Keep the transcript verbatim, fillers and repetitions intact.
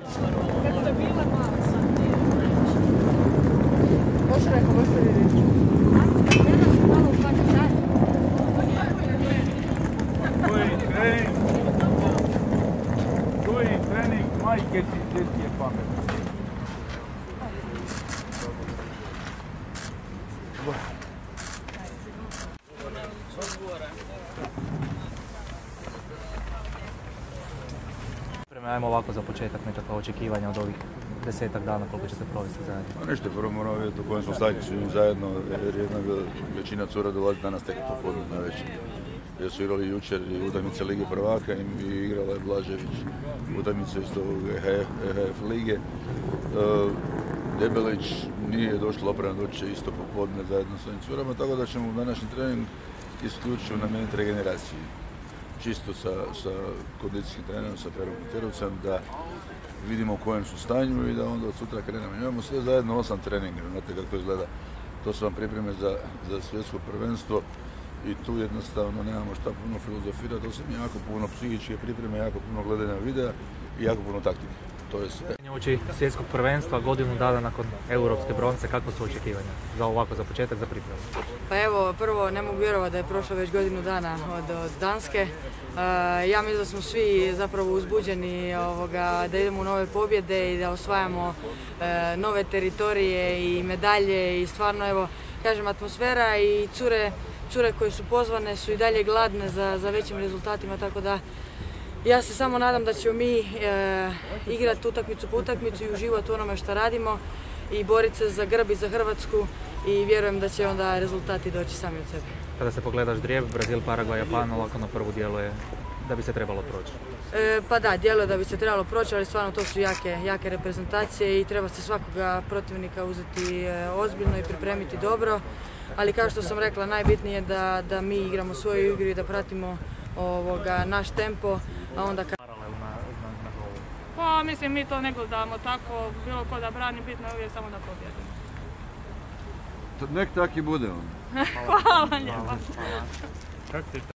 Kad ste bile malo sad nije. Boš rekao, boš se vidjeti. Gledam se malo u svaki čas. Koji trening, koji trening, majke ti djeti je pametno. Ajmo ovako za početak nekakva očekivanja od ovih desetak dana koliko ćete provesti zajedno. Pa ništa, prvo moramo vidjeti u kojem smo stanju svi zajedno, jer jedna većina cura dolazi danas tek popodne na večer. Jer su igrali jučer i utakmice Lige prvaka i igrala je Blažević utakmice isto E H F lige. Debelić nije došla oprema, doći će isto popodne zajedno s ovim curama, tako da ćemo u današnji trening isključivo namijeniti regeneraciji. Čisto sa, sa kondicijskim trenerom, sa Regovićem, da vidimo u kojem su stanju i da onda od sutra krenemo. Imamo sve zajedno osam treninga, znate kako izgleda. To su vam pripreme za, za svjetsko prvenstvo i tu jednostavno nemamo šta puno filozofirati, osim jako puno psihičke pripreme, jako puno gledanja videa i jako puno taktike. To je sve. Uoči svjetskog prvenstva, godinu dana nakon europske bronce, kakvo su očekivanja za ovako, za početak, za pripremu? Pa evo, prvo ne mogu vjerovati da je prošlo već godinu dana od, od Danske. Uh, ja mislim da smo svi zapravo uzbuđeni ovoga, da idemo u nove pobjede i da osvajamo uh, nove teritorije i medalje i stvarno, evo, kažem, atmosfera i cure, cure koje su pozvane su i dalje gladne za, za većim rezultatima, tako da ja se samo nadam da ćemo mi e, igrati utakmicu po utakmicu i uživati u onome što radimo i boriti se za grb i za Hrvatsku i vjerujem da će onda rezultati doći sami od sebe. Kada se pogledaš drijeb, Brazil, Paragvaj, Japan, ovako na prvu djeluje da bi se trebalo proći. E, pa da, djeluje da bi se trebalo proći, ali stvarno to su jake, jake reprezentacije i treba se svakoga protivnika uzeti e, ozbiljno i pripremiti dobro. Ali kao što sam rekla, najbitnije je da, da mi igramo svoju igru i da pratimo ovoga, naš tempo, a onda kad... Pa mislim, mi to ne gledamo tako, bilo ko da brani, bitno je uvijek samo da pobjedimo. Nek tak i bude on. Hvala lijepa.